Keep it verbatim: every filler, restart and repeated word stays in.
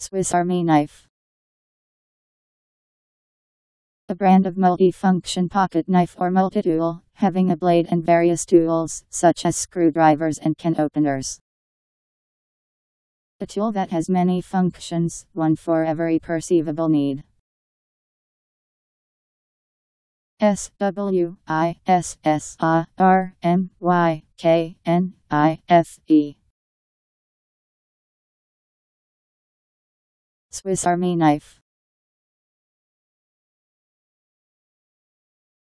Swiss Army knife. A brand of multi-function pocket knife or multitool, having a blade and various tools, such as screwdrivers and can openers. A tool that has many functions, one for every perceivable need. S W I S S A R M Y K N I F E. Swiss Army knife.